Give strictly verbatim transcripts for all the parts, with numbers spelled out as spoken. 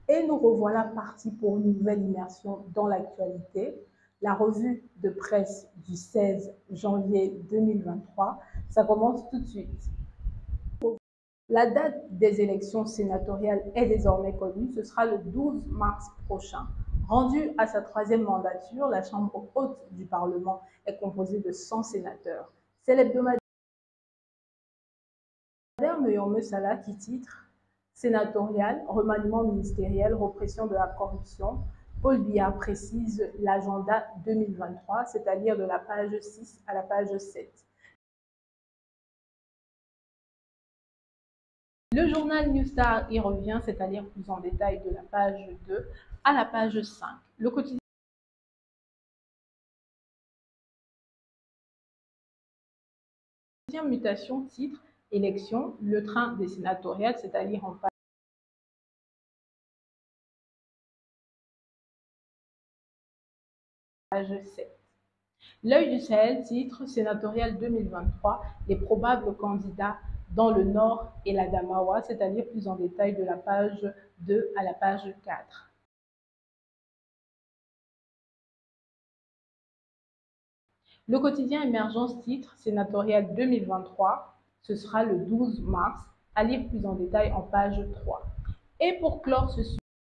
Et nous revoilà partis pour une nouvelle immersion dans l'actualité. La revue de presse du seize janvier deux mille vingt-trois, ça commence tout de suite. La date des élections sénatoriales est désormais connue, ce sera le douze mars prochain. Rendue à sa troisième mandature, la Chambre haute du Parlement est composée de cent sénateurs. C'est l'hebdomadaire Meyombe Salah qui titre « Sénatorial, remaniement ministériel, répression de la corruption ». Paul Biya précise l'agenda deux mille vingt-trois, c'est-à-dire de la page six à la page sept. Le journal New Star y revient, c'est-à-dire plus en détail de la page deux à la page cinq. Le quotidien Mutation titre « Élection, le train des sénatoriales », c'est-à-dire en page sept. L'œil du Sahel titre « Sénatorial deux mille vingt-trois, les probables candidats dans le Nord et la Damawa », c'est-à-dire plus en détail de la page deux à la page quatre. Le quotidien Émergence titre « Sénatorial deux mille vingt-trois, ce sera le douze mars, à lire plus en détail en page trois. Et pour clore ce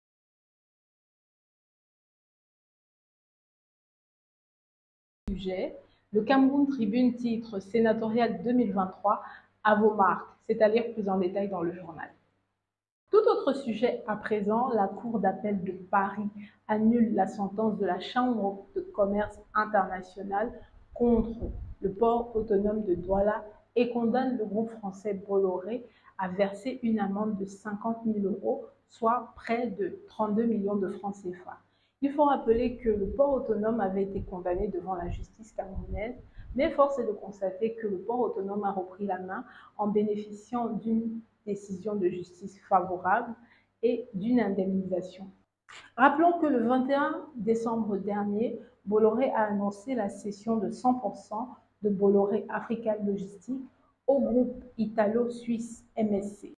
sujet, le Cameroun Tribune titre « Sénatorial deux mille vingt-trois, à vos marques », c'est à lire plus en détail dans le journal. Tout autre sujet à présent, la Cour d'appel de Paris annule la sentence de la Chambre de commerce internationale contre le port autonome de Douala et condamne le groupe français Bolloré à verser une amende de cinquante mille euros, soit près de trente-deux millions de francs C F A. Il faut rappeler que le port autonome avait été condamné devant la justice camerounaise, mais force est de constater que le port autonome a repris la main en bénéficiant d'une décision de justice favorable et d'une indemnisation. Rappelons que le vingt et un décembre dernier, Bolloré a annoncé la cession de cent pour cent de Bolloré Africa Logistique au groupe italo-suisse M S C.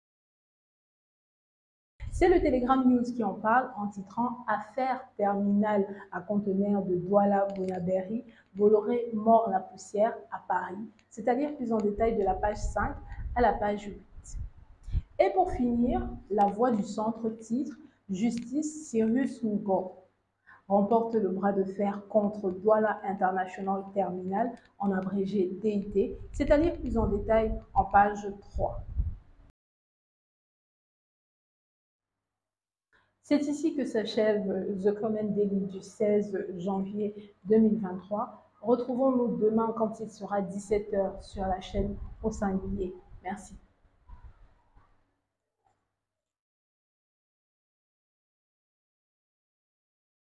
C'est le Telegram News qui en parle en titrant « Affaire terminale à conteneurs de Douala-Bonaberry, Bolloré mord la poussière à Paris », c'est-à-dire plus en détail de la page cinq à la page huit. Et pour finir, La Voix du Centre titre « Justice Cyrus Ngor remporte le bras de fer contre Douala International Terminal » en abrégé D I T, c'est-à-dire plus en détail en page trois. C'est ici que s'achève The Comment Daily du seize janvier deux mille vingt-trois. Retrouvons-nous demain quand il sera dix-sept heures sur la chaîne Au Singulier. Merci.